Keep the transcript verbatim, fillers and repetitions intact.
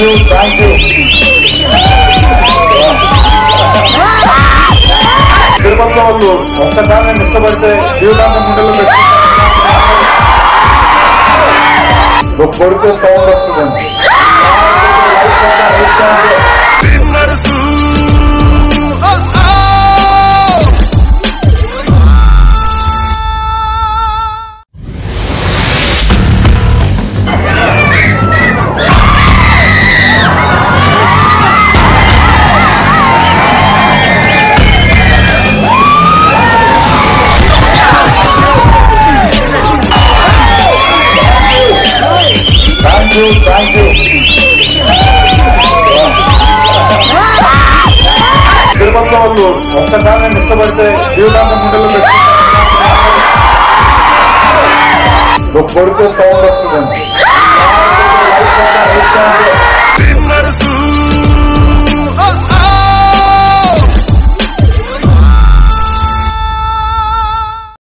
You thank you. తిరుపతిలో వాళ్ళు ఒక్కసారి నేను ఇష్టపడితే జీవితాంతం గుండెల్లో పెట్టుకుంటాను. కొడితే సౌండ్ వస్తుందండి. Thank you. తిరుపతిలో వాళ్ళు ఒక్కసారి నేను ఇష్టపడితే జీవితాంతం గుండెల్లో పెట్టుకుంటాను. కొడితే సౌండ్ వస్తుందండి.